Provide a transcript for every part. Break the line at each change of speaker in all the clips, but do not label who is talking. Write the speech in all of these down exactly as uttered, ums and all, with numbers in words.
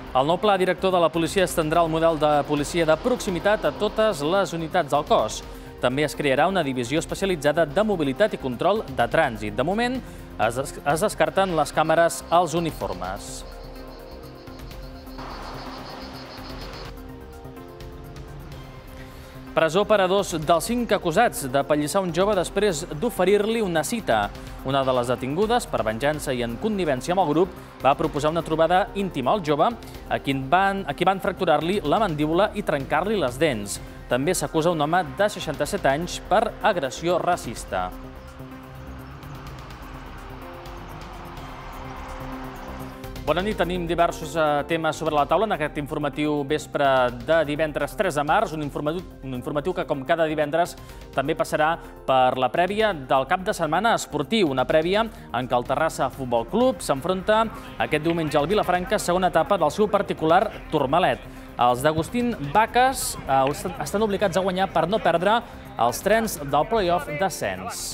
El nou pla director de la policia estendrà el model de policia de proximitat a totes les unitats del cos. També es crearà una divisió especialitzada de mobilitat i control de trànsit. De moment, es descarten les càmeres als uniformes. Presó per a dos dels cinc acusats d'apallissar un jove després d'oferir-li una cita. Una de les detingudes, per venjança i en connivència amb el grup, va proposar una trobada íntima al jove, a qui van, a qui van fracturar-li la mandíbula i trencar-li les dents. També s'acusa un home de seixanta-set anys per agressió racista. Bona nit, tenim diversos temes sobre la taula en aquest informatiu vespre de divendres tres de març, un informatiu que, com cada divendres, també passarà per la prèvia del cap de setmana esportiu, una prèvia en què el Terrassa Futbol Club s'enfronta aquest diumenge al Vilafranca, segona etapa del seu particular Tourmalet. Els d'Agustín Vaques estan obligats a guanyar per no perdre els trens del play-off d'ascens.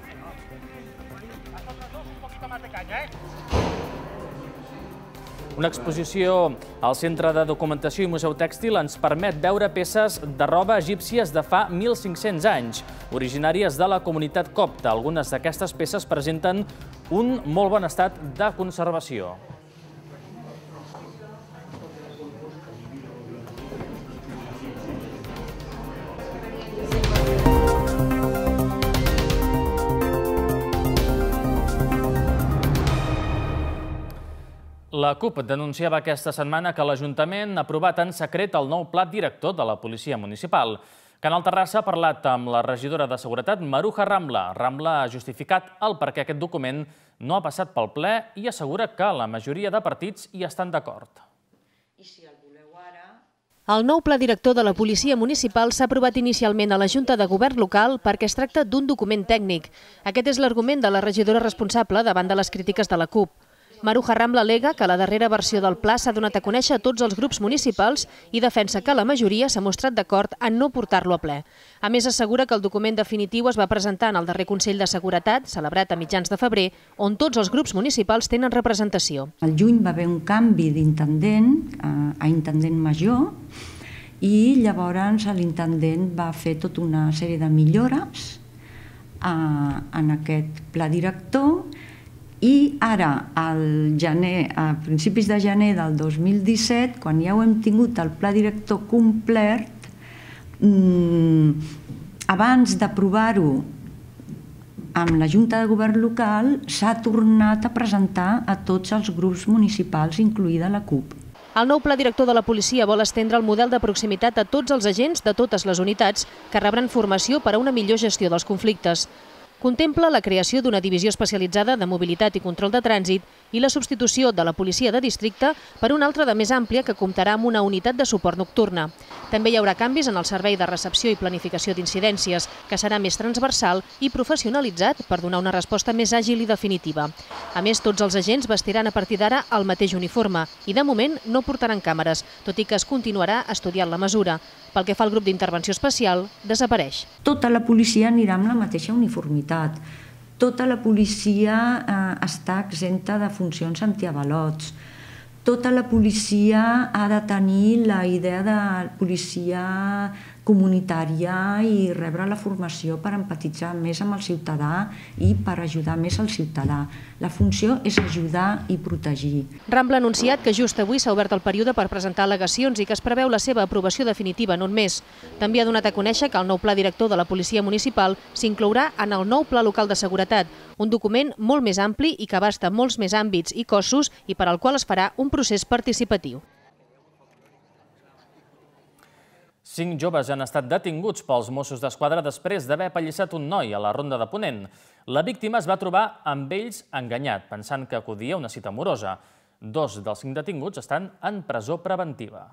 Una exposició al Centre de Documentació i Museu Tèxtil ens permet veure peces de roba egípcies de fa mil cinc-cents anys, originàries de la comunitat copta. Algunes d'aquestes peces presenten un molt bon estat de conservació. La CUP denunciava aquesta setmana que l'Ajuntament ha aprovat en secret el nou pla director de la Policia Municipal. Canal Terrassa ha parlat amb la regidora de Seguretat, Maruja Rambla. Rambla ha justificat el per què aquest document no ha passat pel ple i assegura que la majoria de partits hi estan d'acord.
El nou pla director de la Policia Municipal s'ha aprovat inicialment a la Junta de Govern local perquè es tracta d'un document tècnic. Aquest és l'argument de la regidora responsable davant de les crítiques de la CUP. Maruja Rambla al·lega que la darrera versió del pla s'ha donat a conèixer a tots els grups municipals i defensa que la majoria s'ha mostrat d'acord en no portar-lo a ple. A més, assegura que el document definitiu es va presentar en el darrer Consell de Seguretat, celebrat a mitjans de febrer, on tots els grups municipals tenen representació.
Al juny va haver un canvi d'intendent a intendent major i llavors l'intendent va fer tota una sèrie de millores en aquest pla director. I ara, al gener, a principis de gener del dos mil disset, quan ja ho hem tingut el pla director complet, abans d'aprovar-ho amb la Junta de Govern local, s'ha tornat a presentar a tots els grups municipals, incloïda la CUP.
El nou pla director de la policia vol estendre el model de proximitat a tots els agents de totes les unitats que rebran formació per a una millor gestió dels conflictes. Contempla la creació d'una divisió especialitzada de mobilitat i control de trànsit i la substitució de la policia de districte per una altra de més àmplia que comptarà amb una unitat de suport nocturna. També hi haurà canvis en el servei de recepció i planificació d'incidències, que serà més transversal i professionalitzat per donar una resposta més àgil i definitiva. A més, tots els agents vestiran a partir d'ara el mateix uniforme i de moment no portaran càmeres, tot i que es continuarà estudiant la mesura. Pel que fa al grup d'intervenció especial, desapareix.
Tota la policia anirà amb la mateixa uniformitat. Tota la policia està exempta de funcions antiavalots. Tota la policia ha de tenir la idea de policia comunitària i rebre la formació per empatitzar més amb el ciutadà i per ajudar més al ciutadà. La funció és ajudar i protegir.
Rambla ha anunciat que just avui s'ha obert el període per presentar al·legacions i que es preveu la seva aprovació definitiva en un mes. També ha donat a conèixer que el nou pla director de la Policia Municipal s'inclourà en el nou Pla Local de Seguretat, un document molt més ampli i que abasta molts més àmbits i cossos i per al qual es farà un procés participatiu.
Cinc joves han estat detinguts pels Mossos d'Esquadra després d'haver apallissat un noi a la Ronda de Ponent. La víctima es va trobar amb ells enganyat, pensant que acudia a una cita amorosa. Dos dels cinc detinguts estan en presó preventiva.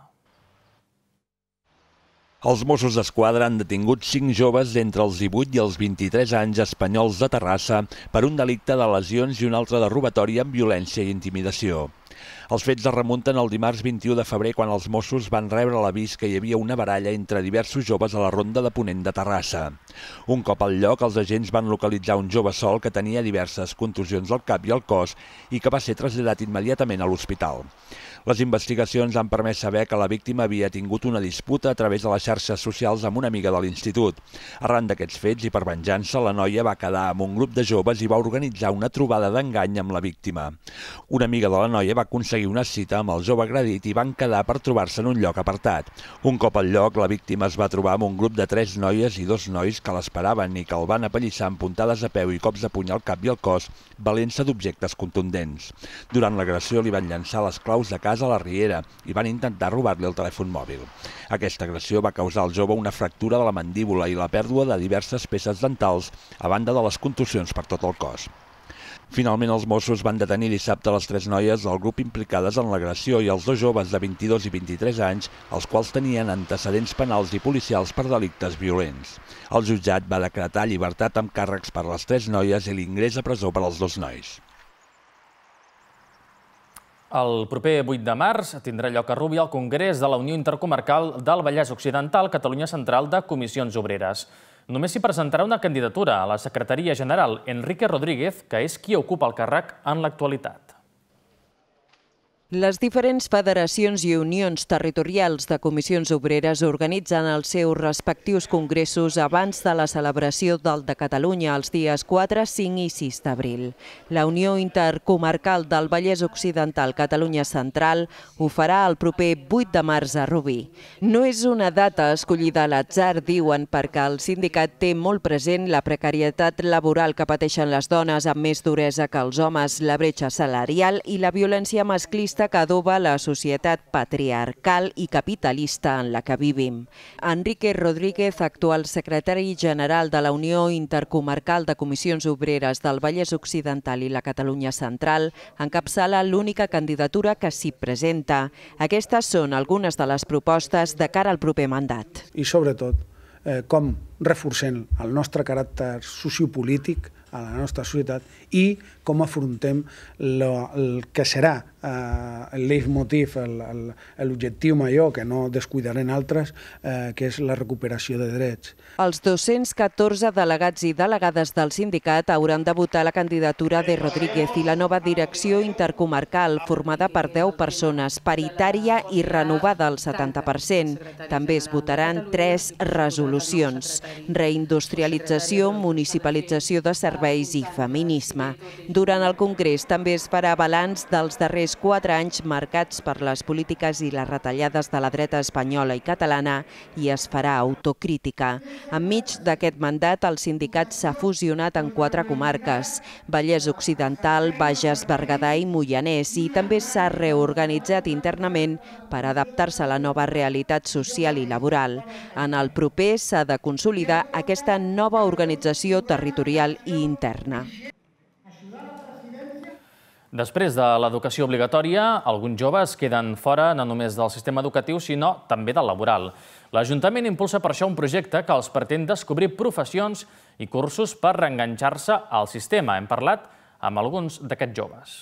Els Mossos d'Esquadra han detingut cinc joves d'entre els divuit i els vint-i-tres anys espanyols de Terrassa per un delicte de lesions i un altre de robatori amb violència i intimidació. Els fets es remunten el dimarts vint-i-u de febrer quan els Mossos van rebre l'avís que hi havia una baralla entre diversos joves a la ronda de Ponent de Terrassa. Un cop al lloc, els agents van localitzar un jove sol que tenia diverses contusions al cap i al cos i que va ser traslladat immediatament a l'hospital. Les investigacions han permès saber que la víctima havia tingut una disputa a través de les xarxes socials amb una amiga de l'institut. Arran d'aquests fets i per venjança, la noia va quedar amb un grup de joves i va organitzar una trobada d'engany amb la víctima. Una amiga de la noia va aconseguir una cita amb el jove agredit i van quedar per trobar-se en un lloc apartat. Un cop al lloc, la víctima es va trobar amb un grup de tres noies i dos nois que l'esperaven i que el van apallissar amb puntades a peu i cops de puny al cap i al cos, valent-se d'objectes contundents. Durant l'agressió li van llançar les claus de casa a la riera i van intentar robar-li el telèfon mòbil. Aquesta agressió va causar al jove una fractura de la mandíbula i la pèrdua de diverses peces dentals, a banda de les contusions per tot el cos. Finalment, els Mossos van detenir dissabte les tres noies del grup implicades en l'agressió i els dos joves de vint-i-dos i vint-i-tres anys, els quals tenien antecedents penals i policials per delictes violents. El jutjat va decretar llibertat amb càrrecs per les tres noies i l'ingrés a presó per als dos nois.
El proper vuit de març tindrà lloc a Rubí el Congrés de la Unió Intercomarcal del Vallès Occidental Catalunya Central de Comissions Obreres. Només s'hi presentarà una candidatura a la secretaria general, Enrique Rodríguez, que és qui ocupa el càrrec en l'actualitat.
Les diferents federacions i unions territorials de comissions obreres organitzen els seus respectius congressos abans de la celebració del de Catalunya els dies quatre, cinc i sis d'abril. La Unió Intercomarcal del Vallès Occidental Catalunya Central ho farà el proper vuit de març a Rubí. No és una data escollida a l'atzar, diuen, perquè el sindicat té molt present la precarietat laboral que pateixen les dones amb més duresa que els homes, la bretxa salarial i la violència masclista que adoba la societat patriarcal i capitalista en la que vivim. Enrique Rodríguez, actual secretari general de la Unió Intercomarcal de Comissions Obreres del Vallès Occidental i la Catalunya Central, encapçala l'única candidatura que s'hi presenta. Aquestes són algunes de les propostes de cara al proper mandat.
I sobretot, eh, com reforcem el nostre caràcter sociopolític a la nostra societat i com afrontem lo, el que serà eh, el leitmotiv, l'objectiu major, que no descuidarem altres, eh, que és la recuperació de drets.
Els dos-cents catorze delegats i delegades del sindicat hauran de votar la candidatura de Rodríguez i la nova direcció intercomarcal, formada per deu persones, paritària i renovada al setanta per cent. També es votaran tres resolucions: reindustrialització, municipalització de serveis i feminisme. Durant el Congrés també es farà balanç dels darrers quatre anys marcats per les polítiques i les retallades de la dreta espanyola i catalana i es farà autocrítica. Enmig d'aquest mandat, el sindicat s'ha fusionat en quatre comarques: Vallès Occidental, Bages, Berguedà i Moianès, i també s'ha reorganitzat internament per adaptar-se a la nova realitat social i laboral. En el proper s'ha de consolidar aquesta nova organització territorial i interna.
Després de l'educació obligatòria, alguns joves queden fora no només del sistema educatiu, sinó també del laboral. L'Ajuntament impulsa per això un projecte que els pretén descobrir professions i cursos per reenganxar-se al sistema. Hem parlat amb alguns d'aquests joves.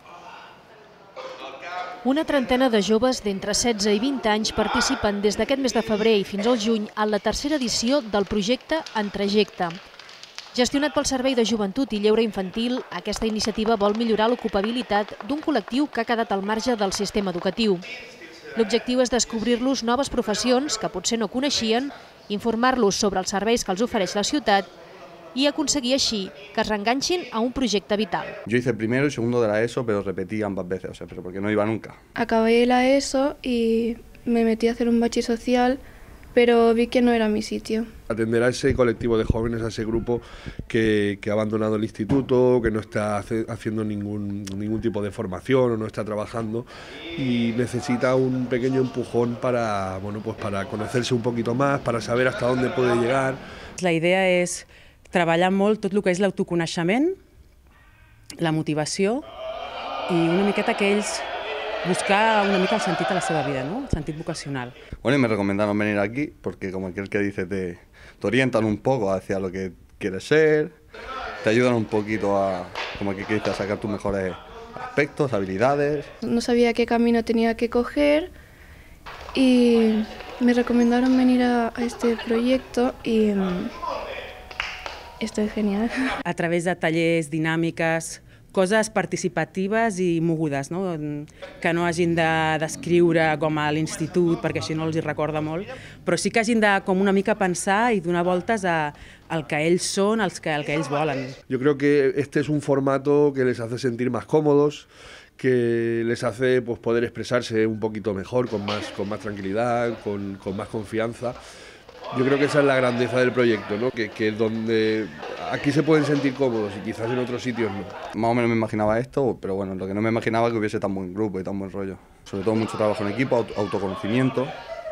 Una trentena de joves d'entre setze i vint anys participen des d'aquest mes de febrer i fins al juny en la tercera edició del projecte En Trajecte. Gestionat pel Servei de Joventut i Lleure Infantil, aquesta iniciativa vol millorar l'ocupabilitat d'un col·lectiu que ha quedat al marge del sistema educatiu. L'objectiu és descobrir-los noves professions que potser no coneixien, informar-los sobre els serveis que els ofereix la ciutat i aconseguir així que es reenganxin a un projecte vital.
Yo hice primero y segundo de la ESO, pero repetí ambas veces, o sea, pero porque no iba nunca.
Acabé la ESO y me metí a hacer un bachi social, pero vi que no era mi sitio.
Atender a ese colectivo de jóvenes, a ese grupo que, que ha abandonado el instituto, que no está hace, haciendo ningún, ningún tipo de formación o no está trabajando y necesita un pequeño empujón para, bueno, pues para conocerse un poquito más, para saber hasta dónde puede llegar.
La idea és treballar molt tot el que és l'autoconeixement, la motivació i una miqueta que ells buscar una mica el sentit de la seva vida, ¿no? El sentit vocacional.
Bueno, y me recomendaron venir aquí porque como aquel que dice te, te orientan un poco hacia lo que quieres ser, te ayudan un poquito a, como aquel que dice, a sacar tus mejores
aspectos, habilidades.
No sabía qué camino tenía que coger y me recomendaron venir a, a este proyecto y um, estoy genial.
A través de tallers, dinàmiques, coses participatives i mogudes, no? Que no hagin d'escriure de, com a l'institut, perquè així no els hi recorda molt, però sí que hagin de com una mica pensar i donar voltes a, al que ells són, al que, al que ells volen.
Yo creo que este es un formato que les hace sentir más cómodos, que les hace pues, poder expresarse un poquito mejor, con más, con más tranquilidad, con, con más confianza. Yo creo que esa es la grandeza del proyecto, ¿no? Que, que donde aquí se pueden sentir cómodos y quizás en otros sitios no.
Más o menos me imaginaba esto, pero bueno, lo que no me imaginaba es que hubiese tan buen grupo y tan buen rollo. Sobre todo mucho trabajo en equipo, auto autoconocimiento.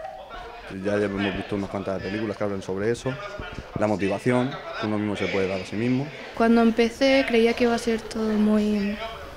Ya hemos visto unas cuantas películas que hablan sobre eso. La motivación, que uno mismo se puede dar a sí mismo.
Cuando empecé creía que iba a ser todo muy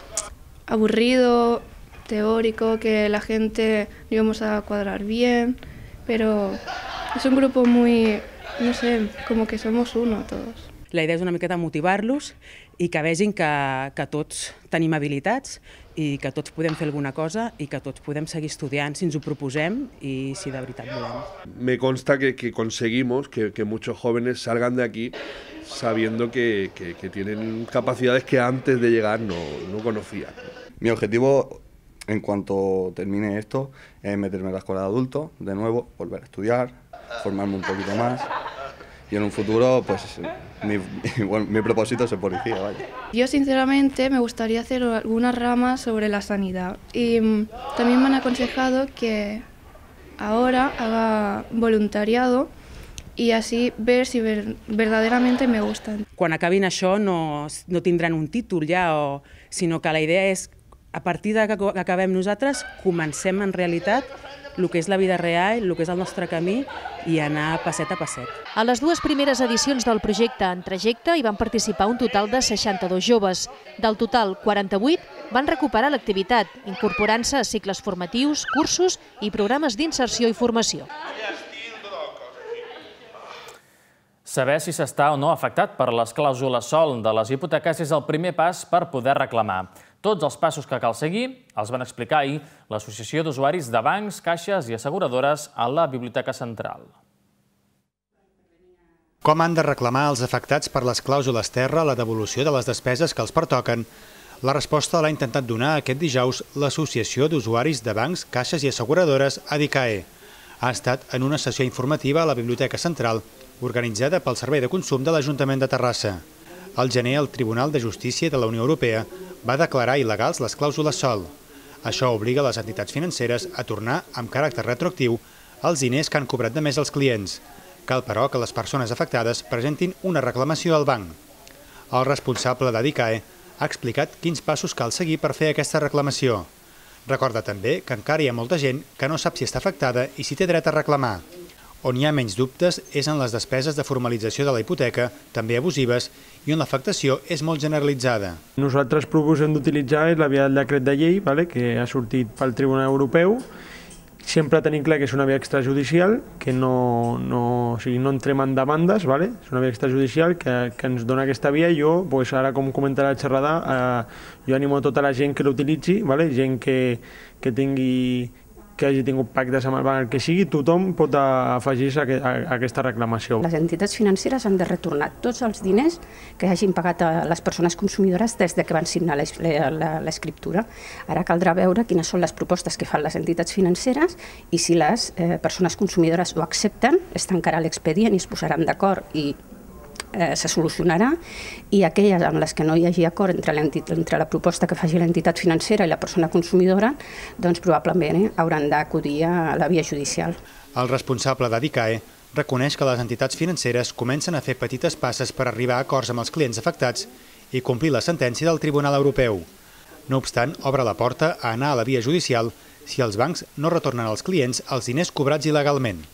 aburrido, teórico, que la gente no íbamos a cuadrar bien, pero es un grupo muy, no sé, como que somos uno todos.
La idea és una miqueta motivar-los i que vegin que, que tots tenim habilitats i que tots podem fer alguna cosa i que tots podem seguir estudiant si ens ho proposem i si de veritat volem.
Me consta que, que conseguimos que, que muchos jóvenes salgan de aquí sabiendo que, que, que tienen capacidades que antes de llegar no, no conocían.
Mi objetivo, en cuanto termine esto, es meterme en la escuela de adultos, de nuevo, volver a estudiar, formarme un poquito más y en un futuro, pues, mi, bueno, mi propósito es ser policía, vaya.
Yo, sinceramente, me gustaría hacer alguna rama sobre la sanidad y um, también me han aconsejado que ahora haga voluntariado i així ver si ver, verdaderamente me gustan.
Quan acabin això no, no tindran un títol ja, o, sinó que la idea és, a partir de que acabem nosaltres, comencem en realitat el que és la vida real, el que és el nostre camí i anar passet a passet.
A les dues primeres edicions del projecte En Trajecte hi van participar un total de seixanta-dos joves. Del total, quaranta-vuit van recuperar l'activitat, incorporant-se a cicles formatius, cursos i programes d'inserció i formació.
Saber si s'està o no afectat per les clàusules sòl de les hipoteques és el primer pas per poder reclamar. Tots els passos que cal seguir els van explicar ahir l'Associació d'Usuaris de Bancs, Caixes i Asseguradores a la Biblioteca Central.
Com han de reclamar els afectats per les clàusules terra la devolució de les despeses que els pertoquen? La resposta l'ha intentat donar aquest dijous l'Associació d'Usuaris de Bancs, Caixes i Asseguradores, ADICAE. Ha estat en una sessió informativa a la Biblioteca Central organitzada pel Servei de Consum de l'Ajuntament de Terrassa. Al gener, el Tribunal de Justícia de la Unió Europea va declarar il·legals les clàusules sòl. Això obliga les entitats financeres a tornar amb caràcter retroactiu els diners que han cobrat de més els clients. Cal, però, que les persones afectades presentin una reclamació al banc. El responsable d'ADICAE ha explicat quins passos cal seguir per fer aquesta reclamació. Recorda també que encara hi ha molta gent que no sap si està afectada i si té dret a reclamar. On hi ha menys dubtes és en les despeses de formalització de la hipoteca, també abusives, i on l'afectació és molt generalitzada.
Nosaltres proposem d'utilitzar la via del decret de llei, que ha sortit pel Tribunal Europeu. Sempre tenim clar que és una via extrajudicial, que no entrem en demandes, és una via extrajudicial que ens dona aquesta via i jo, ara com comentarà la xerrada, jo animo a tota la gent que l'utilitzi, gent que tingui que hagi tingut pactes amb el banc, el que sigui, tothom pot afegir-se a aquesta reclamació.
Les entitats financeres han de retornar tots els diners que hagin pagat a les persones consumidores des que van signar l'escriptura. Ara caldrà veure quines són les propostes que fan les entitats financeres i si les persones consumidores ho accepten, es tancarà l'expedient i es posaran d'acord i se solucionarà, i aquelles amb les que no hi hagi acord entre la proposta que faci l'entitat financera i la persona consumidora, doncs probablement hauran d'acudir a la via judicial.
El responsable d'ADICAE reconeix que les entitats financeres comencen a fer petites passes per arribar a acords amb els clients afectats i complir la sentència del Tribunal Europeu. No obstant, obre la porta a anar a la via judicial si els bancs no retornen als clients els diners cobrats il·legalment.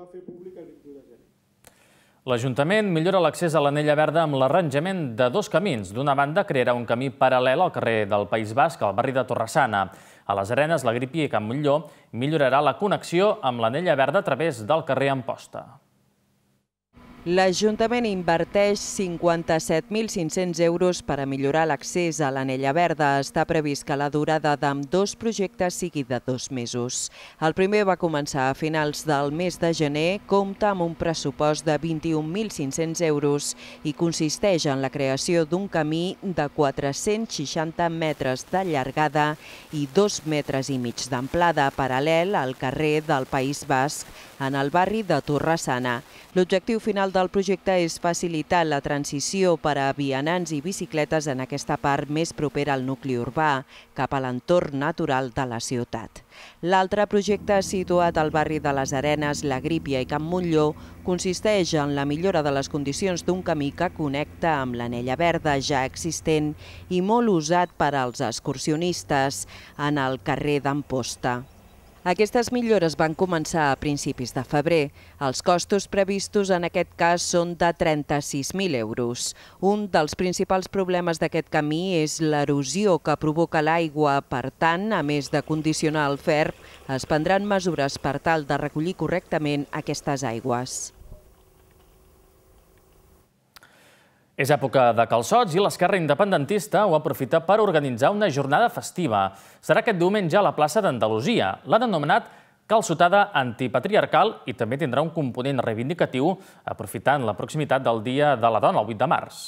L'Ajuntament millora l'accés a l'Anella Verda amb l'arranjament de dos camins. D'una banda, crearà un camí paral·lel al carrer del País Basc, al barri de Torre-sana. A les Arenes, la Grippi i Can Montllor millorarà la connexió amb l'Anella Verda a través del carrer Amposta.
L'Ajuntament inverteix cinquanta-set mil cinc-cents euros per a millorar l'accés a l'Anella Verda. Està previst que la durada d'ambdós projectes sigui de dos mesos. El primer va començar a finals del mes de gener, compta amb un pressupost de vint-i-un mil cinc-cents euros i consisteix en la creació d'un camí de quatre-cents seixanta metres de llargada i dos metres i mig d'amplada paral·lel al carrer del País Basc en el barri de Torre-sana. L'objectiu final del projecte és facilitar la transició per a vianants i bicicletes en aquesta part més propera al nucli urbà, cap a l'entorn natural de la ciutat. L'altre projecte, situat al barri de les Arenes, La Grípia i Can Montllor, consisteix en la millora de les condicions d'un camí que connecta amb l'Anella Verda ja existent i molt usat per als excursionistes en el carrer d'Amposta. Aquestes millores van començar a principis de febrer. Els costos previstos en aquest cas són de trenta-sis mil euros. Un dels principals problemes d'aquest camí és l'erosió que provoca l'aigua. Per tant, a més de condicionar el ferm, es prendran mesures per tal de recollir correctament aquestes aigües.
És època de calçots i l'esquerra independentista ho aprofita per organitzar una jornada festiva. Serà aquest diumenge a la plaça d'Andalusia. L'han anomenat calçotada antipatriarcal i també tindrà un component reivindicatiu aprofitant la proximitat del Dia de la Dona, el vuit de març.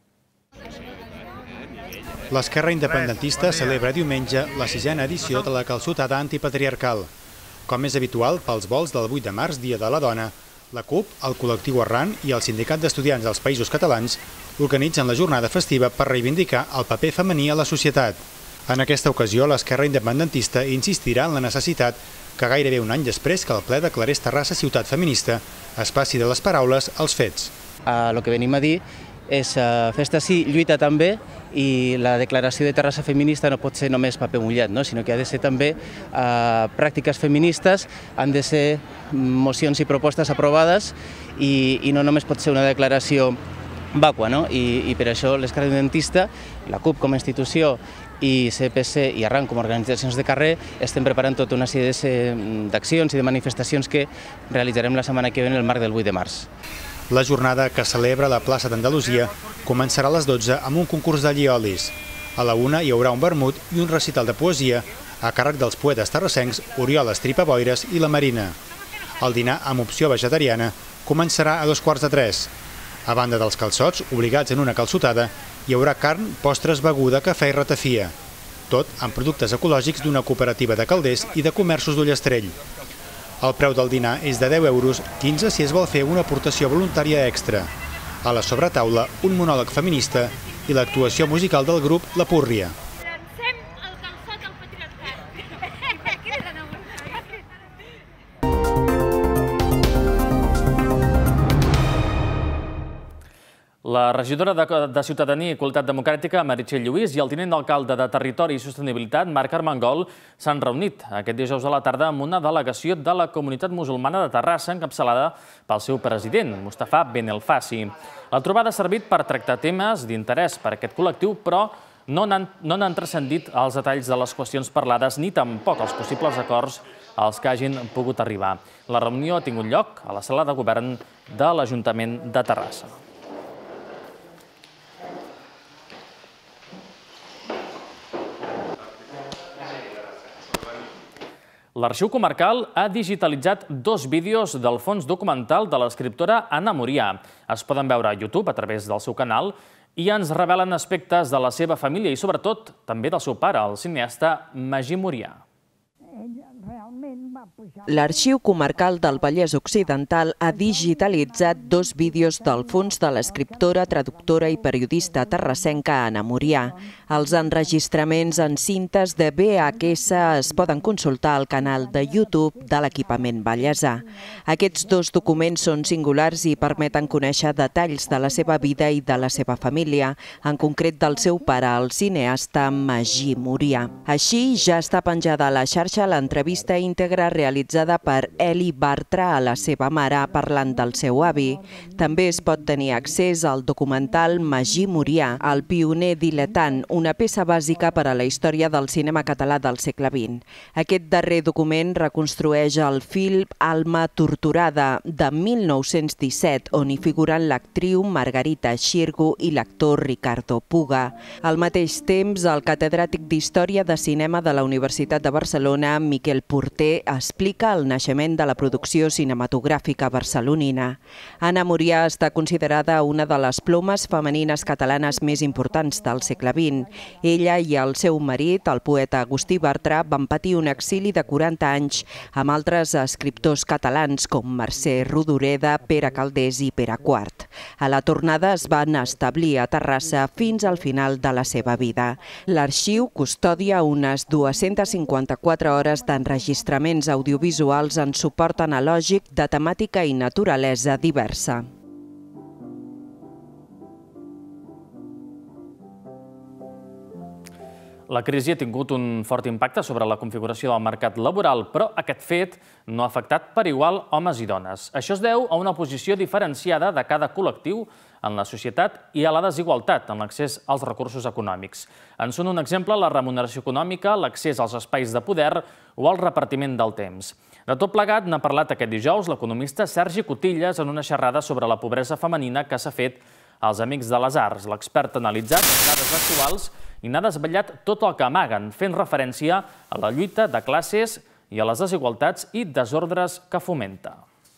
L'esquerra independentista celebra diumenge la sisena edició de la calçotada antipatriarcal. Com és habitual pels vols del vuit de març, Dia de la Dona, la CUP, el col·lectiu Arran i el Sindicat d'Estudiants dels Països Catalans organitzen la jornada festiva per reivindicar el paper femení a la societat. En aquesta ocasió, l'esquerra independentista insistirà en la necessitat que gairebé un any després que el ple declarés Terrassa ciutat feminista es passi de les paraules als fets.
El que venim a dir és festa sí, lluita també, i la declaració de Terrassa feminista no pot ser només paper mullat, sinó que ha de ser també pràctiques feministes, han de ser mocions i propostes aprovades i no només pot ser una declaració vàcua. I per això l'esquerra independentista, la CUP com a institució i C P C i Arran com a organitzacions de carrer estem preparant tota una sèrie d'accions i de manifestacions que realitzarem la setmana que ve en el marc del vuit de març.
La jornada, que celebra la plaça d'Andalusia, començarà a les dotze amb un concurs de lliolis. A la una hi haurà un vermut i un recital de poesia a càrrec dels poetes terrassencs Oriol Estripa-Boires i la Marina. El dinar, amb opció vegetariana, començarà a dos quarts de tres. A banda dels calçots, obligats en una calçotada, hi haurà carn, postres, beguda, cafè i ratafia. Tot amb productes ecològics d'una cooperativa de calders i de comerços d'Ullastrell. El preu del dinar és de deu euros, quinze si es vol fer una aportació voluntària extra. A la sobretaula, un monòleg feminista i l'actuació musical del grup La Púrria.
La regidora de Ciutadania i Qualitat Democràtica, Meritxell Lluís, i el tinent d'alcalde de Territori i Sostenibilitat, Marc Armengol, s'han reunit aquest dijous a la tarda amb una delegació de la comunitat musulmana de Terrassa, encapçalada pel seu president, Mustafa Benelfassi. La trobada ha servit per tractar temes d'interès per aquest col·lectiu, però no n'han transcendit els detalls de les qüestions parlades ni tampoc els possibles acords als que hagin pogut arribar. La reunió ha tingut lloc a la sala de govern de l'Ajuntament de Terrassa. L'Arxiu Comarcal ha digitalitzat dos vídeos del fons documental de l'escriptora Anna Murià. Es poden veure a YouTube a través del seu canal i ens revelen aspectes de la seva família i, sobretot, també del seu pare, el cineasta Magí Murià.
L'Arxiu Comarcal del Vallès Occidental ha digitalitzat dos vídeos del fons de l'escriptora, traductora i periodista terrassenca Anna Murià. Els enregistraments en cintes de V H S es poden consultar al canal de YouTube de l'Equipament Vallèsà. Aquests dos documents són singulars i permeten conèixer detalls de la seva vida i de la seva família, en concret del seu pare, el cineasta Magí Murià. Així, ja està penjada a la xarxa l'entrevista íntegra realitzada per Eli Bartra a la seva mare parlant del seu avi. També es pot tenir accés al documental Magí Murià, el pioner diletant, una peça bàsica per a la història del cinema català del segle vint. Aquest darrer document reconstrueix el film Alma torturada de mil nou-cents disset, on hi figuren l'actriu Margarita Xirgu i l'actor Ricardo Puga. Al mateix temps, el catedràtic d'Història de Cinema de la Universitat de Barcelona, Miquel Porter, explica el naixement de la producció cinematogràfica barcelonina. Anna Murià està considerada una de les plomes femenines catalanes més importants del segle vint. Ella i el seu marit, el poeta Agustí Bartra, van patir un exili de quaranta anys amb altres escriptors catalans com Mercè Rodoreda, Pere Calders i Pere Quart. A la tornada es van establir a Terrassa fins al final de la seva vida. L'arxiu custodia unes dues-centes cinquanta-quatre hores d'enregistraments audiovisuals en suport analògic de temàtica i naturalesa diversa.
La crisi ha tingut un fort impacte sobre la configuració del mercat laboral, però aquest fet no ha afectat per igual homes i dones. Això es deu a una posició diferenciada de cada col·lectiu en la societat i a la desigualtat en l'accés als recursos econòmics. En són un exemple la remuneració econòmica, l'accés als espais de poder o el repartiment del temps. De tot plegat n'ha parlat aquest dijous l'economista Sergi Cotillas en una xerrada sobre la pobresa femenina que s'ha fet als Amics de les Arts. L'expert ha analitzat les dades actuals i n'ha desvetllat tot el que amaguen, fent referència a la lluita de classes i a les desigualtats i desordres que fomenta.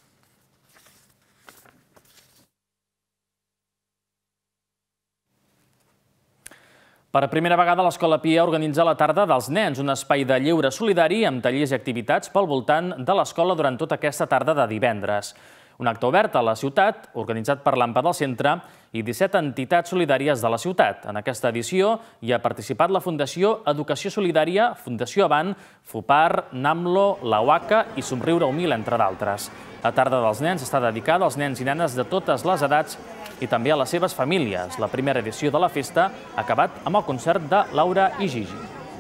Per primera vegada l'Escola Pia organitza la Tarda dels Nens, un espai de lleure solidari amb tallers i activitats pel voltant de l'escola durant tota aquesta tarda de divendres. Un acte obert a la ciutat, organitzat per l'A M P A del centre i disset entitats solidàries de la ciutat. En aquesta edició hi ha participat la Fundació Educació Solidària, Fundació Avant, FUPAR, NAMLO, la U A C A i Somriure Humil, entre d'altres. La Tarda dels Nens està dedicada als nens i nenes de totes les edats i també a les seves famílies. La primera edició de la festa ha acabat amb el concert de Laura i Gigi.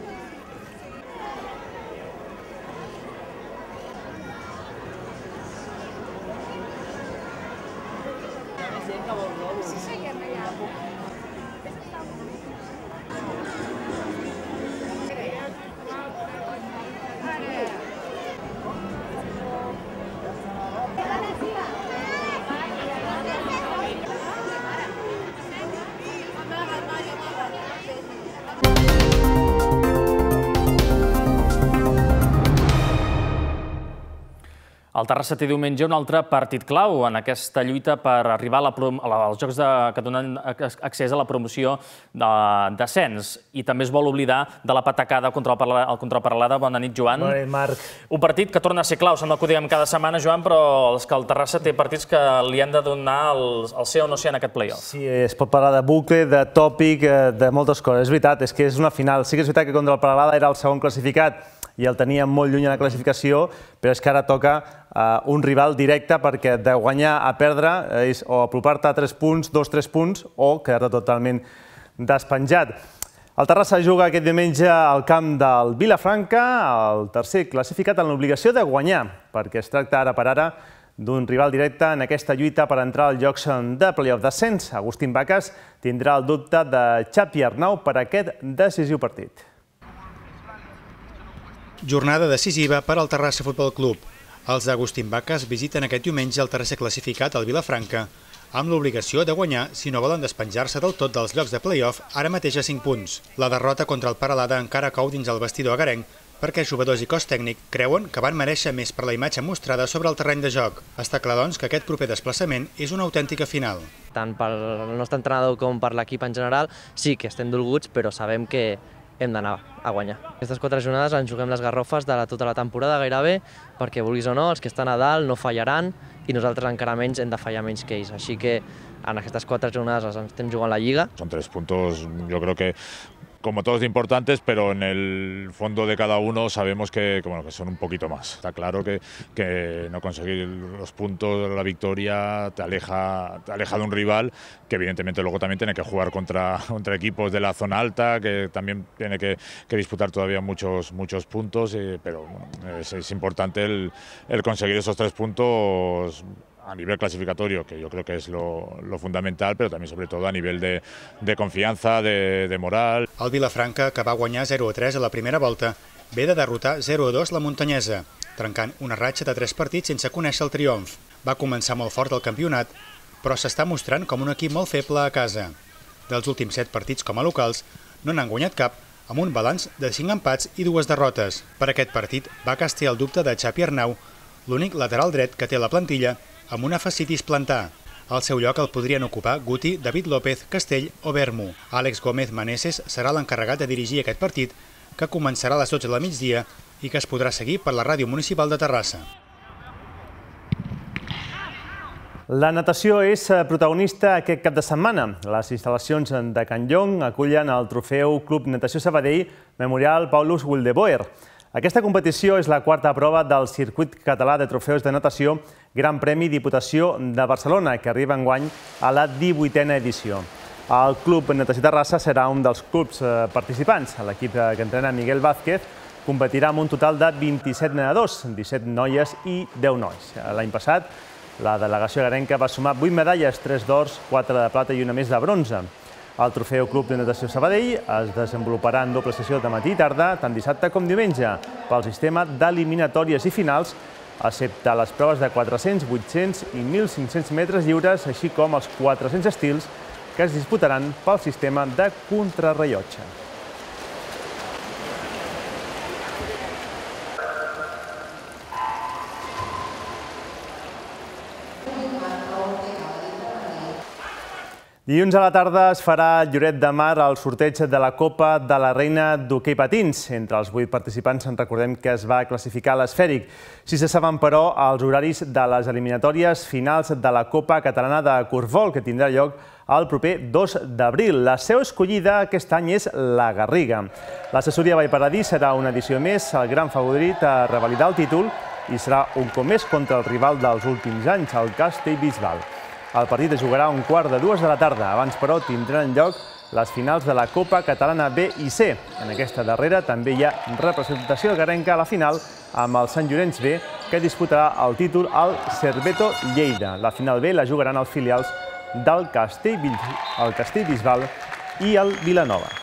El Terrassa té diumenge un altre partit clau en aquesta lluita per arribar als jocs que donen accés a la promoció d'ascens. I també es vol oblidar de la patacada contra el Contraparalada. Bona nit, Joan.
Bona nit, Marc.
Un partit que torna a ser clau, sembla que ho diem cada setmana, Joan, però és que el Terrassa té partits que li han de donar el ser o no ser en aquest play-off.
Sí, es pot parlar de bucle, de tòpic, de moltes coses. És veritat, és que és una final. Sí que és veritat que contra el Peralada era el segon classificat i el tenia molt lluny en la classificació, però és que ara toca un rival directe perquè de guanyar a perdre és o apropar-te a tres punts, dos tres punts, o quedar-te totalment despenjat. El Terrassa juga aquest diumenge al camp del Vilafranca, el tercer classificat amb l'obligació de guanyar, perquè es tracta ara per ara d'un rival directe en aquesta lluita per entrar als jocs de play-off d'ascens. Agustín Bacas tindrà el dubte de Xavi Arnau per aquest decisiu partit.
Jornada decisiva per al Terrassa Futbol Club. Els d'Agustín Bacas visiten aquest diumenge el tercer classificat al Vilafranca, amb l'obligació de guanyar si no volen despenjar-se del tot dels llocs de play-off, ara mateix a cinc punts. La derrota contra el Peralada encara cou dins el vestidor agarenc, perquè jugadors i cos tècnic creuen que van mereixer més per la imatge mostrada sobre el terreny de joc. Està clar, doncs, que aquest proper desplaçament és una autèntica final.
Tant pel nostre entrenador com per l'equip en general, sí que estem dolguts, però sabem que hem d'anar a guanyar. Aquestes quatre jornades ens juguem les garrofes de tota la temporada gairebé, perquè vulguis o no, els que estan a dalt no fallaran i nosaltres encara menys hem de fallar menys que ells. Així que en aquestes quatre jornades ens estem jugant la Lliga.
Son tres puntos, yo creo que como todos importantes, pero en el fondo de cada uno sabemos que, que, bueno, que son un poquito más. Está claro que, que no conseguir los puntos, la victoria, te aleja, te aleja de un rival que evidentemente luego también tiene que jugar contra, contra equipos de la zona alta, que también tiene que, que disputar todavía muchos, muchos puntos, eh, pero bueno, es, es importante el, el conseguir esos tres puntos a nivel clasificatorio, que yo creo que és lo, lo fundamental, però també sobretot a nivell de, de confiança, de, de moral.
El Vilafranca, que va guanyar zero a tres a la primera volta, ve de derrotar zero a dos la Muntanyesa, trencant una ratxa de tres partits sense conèixer el triomf. Va començar molt fort el campionat, però s'està mostrant com un equip molt feble a casa. Dels últims set partits com a locals, no n'han guanyat cap, amb un balanç de cinc empats i dues derrotes. Per aquest partit va castir el dubte de Xapi Arnau, l'únic lateral dret que té la plantilla, amb una fascitis plantar. Al seu lloc el podrien ocupar Guti, David López, Castell o Bermu. Àlex Gómez Maneses serà l'encarregat de dirigir aquest partit, que començarà a les dotze del migdia i que es podrà seguir per la Ràdio Municipal de Terrassa.
La natació és protagonista aquest cap de setmana. Les instal·lacions de Can Llong acullen el trofeu Club Natació Sabadell Memorial Paulus Wildeboer. Aquesta competició és la quarta prova del circuit català de trofeus de natació Gran Premi Diputació de Barcelona, que arriba enguany a la divuitena edició. El Club Natació Terrassa serà un dels clubs participants. L'equip que entrena Miguel Vázquez competirà amb un total de vint-i-set nedadors, disset noies i deu nois. L'any passat, la delegació garenca va sumar vuit medalles, tres d'ors, quatre de plata i una més de bronze. El trofeu Club de Natació Sabadell es desenvoluparà en doble sessió de matí i tarda, tant dissabte com diumenge, pel sistema d'eliminatòries i finals, excepte les proves de quatre-cents, vuit-cents i mil cinc-cents metres lliures, així com els quatre-cents estils que es disputaran pel sistema de contrarrellotge. Dilluns a la tarda es farà a Lloret de Mar el sorteig de la Copa de la Reina d'Hoquei Patins. Entre els vuit participants en recordem que es va classificar l'esfèric. Si se saben, però, els horaris de les eliminatòries finals de la Copa Catalana de Corfbol, que tindrà lloc el proper dos d'abril. La seu escollida aquest any és la Garriga. L'assessoria Vallparadís serà una edició més, el gran favorit a revalidar el títol, i serà un cop més contra el rival dels últims anys, el Castellbisbal. El partit es jugarà a un quart de dues de la tarda. Abans, però, tindran lloc les finals de la Copa Catalana B i C. En aquesta darrera també hi ha representació garenca a la final amb el Sant Llorenç B, que disputarà el títol al Cerveto Lleida. La final B la jugaran els filials del Castellbisbal i el Vilanova.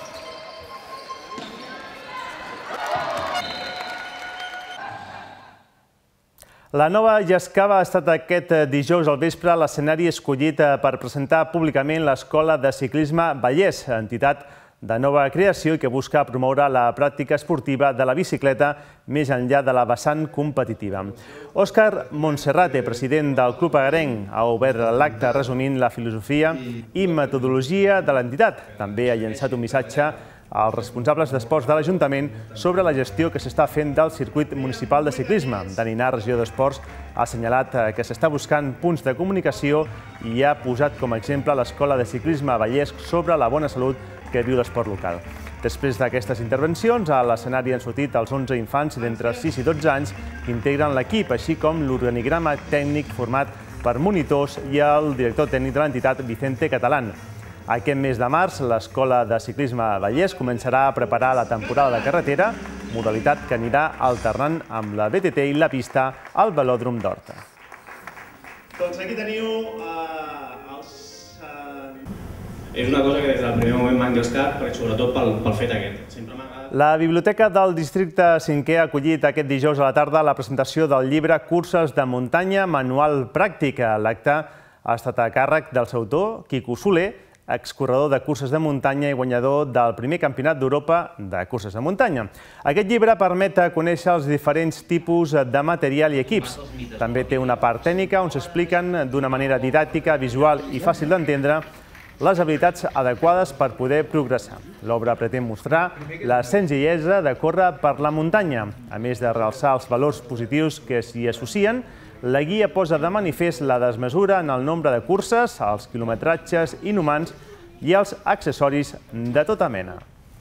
La Nova Llascava ha estat aquest dijous al vespre l'escenari escollit per presentar públicament l'Escola de Ciclisme Vallès, entitat de nova creació i que busca promoure la pràctica esportiva de la bicicleta més enllà de la vessant competitiva. Òscar Montserrate, president del Club Agarenc, ha obert l'acte resumint la filosofia i metodologia de l'entitat. També ha llançat un missatge als responsables d'esports de l'Ajuntament sobre la gestió que s'està fent del circuit municipal de ciclisme. Daninar, regidor d'Esports, ha assenyalat que s'està buscant punts de comunicació i ha posat com a exemple l'Escola de Ciclisme Vallès sobre la bona salut que viu l'esport local. Després d'aquestes intervencions, a l'escenari han sortit els onze infants d'entre sis i dotze anys que integren l'equip, així com l'organigrama tècnic format per monitors i el director tècnic de l'entitat, Vicente Catalán. Aquest mes de març, l'Escola de Ciclisme Vallès començarà a preparar la temporada de carretera, modalitat que anirà alternant amb la B T T i la pista al Velòdrom d'Horta.
Doncs aquí teniu els... És una cosa que des del primer moment m'ha engrescat, sobretot pel fet aquest.
La Biblioteca del Districte cinquè ha acollit aquest dijous a la tarda la presentació del llibre Curses de muntanya, manual pràctic. L'acte ha estat a càrrec del seu autor, Quico Soler, excorredor de curses de muntanya i guanyador del primer campionat d'Europa de curses de muntanya. Aquest llibre permet conèixer els diferents tipus de material i equips. També té una part tècnica on s'expliquen d'una manera didàctica, visual i fàcil d'entendre les habilitats adequades per poder progressar. L'obra pretén mostrar la senzillesa de córrer per la muntanya. A més de realçar els valors positius que s'hi associen, la guia posa de manifest la desmesura en el nombre de curses, els quilometratges inhumans i els accessoris de tota mena.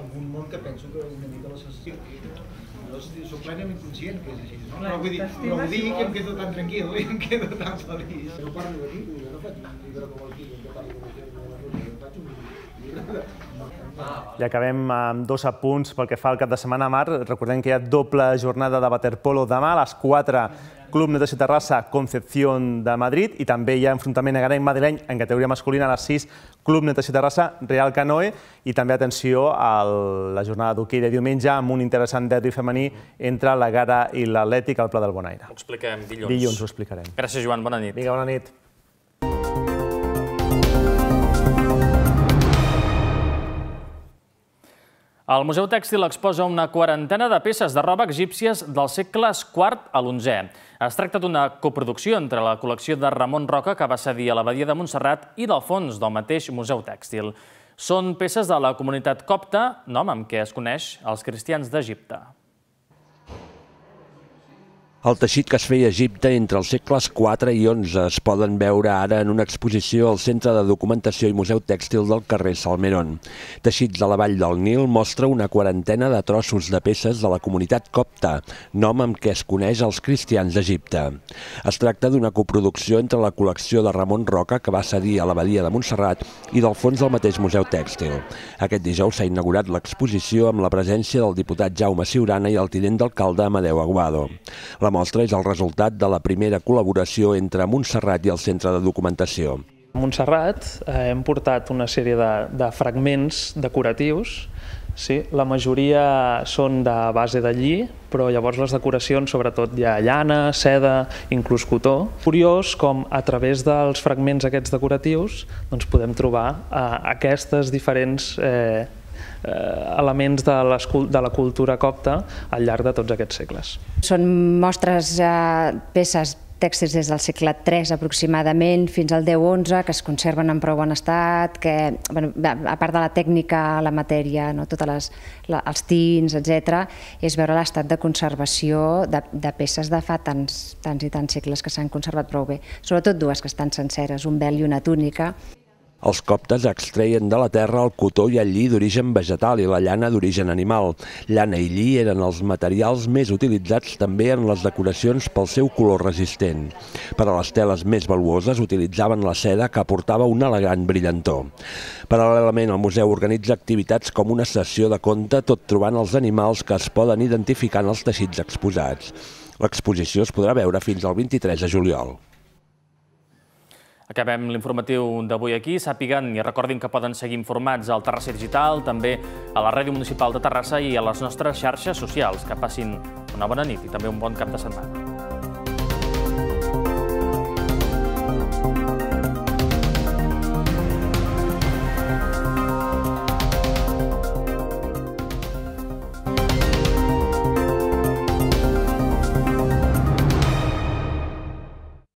un món que penso que una mica la sensació. Jo soc plenament conscient que és així. Però vull dir, no ho dic, em quedo tan tranquil i em quedo tan feliç. No parlo d'aquí, jo no faig un llibre com el Quico, que parlo de jo faig un llibre.
I acabem amb dos apunts pel que fa al cap de setmana, Mar. Recordem que hi ha doble jornada de waterpolo demà a les quatre, Club Natació Terrassa, Concepción de Madrid, i també hi ha enfrontament agarenc-madrileny en categoria masculina a les sis, Club Natació Terrassa, Real Canoe, i també atenció a la jornada d'hoquei de diumenge amb un interessant derbi femení entre la Gara i l'Atlètic al Pla del Bonaire.
Ho expliquem dilluns.
Dilluns ho explicarem.
Gràcies, Joan. Bona nit.
Vinga, bona nit.
El Museu Tèxtil exposa una quarantena de peces de roba egípcies dels segles quart a l'onzè. Es tracta d'una coproducció entre la col·lecció de Ramon Roca, que va cedir a l'Abadia de Montserrat, i del fons del mateix Museu Tèxtil. Són peces de la comunitat copta, nom amb què es coneix els cristians d'Egipte.
El teixit que es feia a Egipte entre els segles quatre i onze es poden veure ara en una exposició al Centre de Documentació i Museu Tèxtil del carrer Salmerón. Teixits de la vall del Nil mostra una quarantena de trossos de peces de la comunitat copta, nom amb què es coneix els cristians d'Egipte. Es tracta d'una coproducció entre la col·lecció de Ramon Roca, que va cedir a l'Abadia de Montserrat, i del fons del mateix Museu Tèxtil. Aquest dijous s'ha inaugurat l'exposició amb la presència del diputat Jaume Ciurana i el tinent d'alcalde Amadeu Aguado. La mostra és el resultat de la primera col·laboració entre Montserrat i el Centre de Documentació.
A Montserrat eh, hem portat una sèrie de, de fragments decoratius. Sí, la majoria són de base de lli, però llavors les decoracions sobretot hi ha llana, seda, inclús cotó. Curiós com a través dels fragments aquests decoratius doncs podem trobar eh, aquestes diferents eh, elements de, les, de la cultura copta al llarg de tots aquests segles.
Són mostres, eh, peces tèxtils des del segle tres aproximadament fins al deu onze, que es conserven en prou bon estat, que bueno, a part de la tècnica, la matèria, no, tots les, la, els tints, etcètera, és veure l'estat de conservació de, de peces de fa tants, tants i tants segles que s'han conservat prou bé. Sobretot dues que estan senceres, un vel i una túnica.
Els coptes extreien de la terra el cotó i el lli d'origen vegetal i la llana d'origen animal. Llana i lli eren els materials més utilitzats també en les decoracions pel seu color resistent. Per a les teles més valuoses utilitzaven la seda, que aportava una elegant brillantor. Paral·lelament, el museu organitza activitats com una sessió de conte, tot trobant els animals que es poden identificar en els teixits exposats. L'exposició es podrà veure fins al vint-i-tres de juliol.
Acabem l'informatiu d'avui aquí. Sàpiguen i recordin que poden seguir informats al Terrassa Digital, també a la Ràdio Municipal de Terrassa i a les nostres xarxes socials. Que passin una bona nit i també un bon cap de setmana.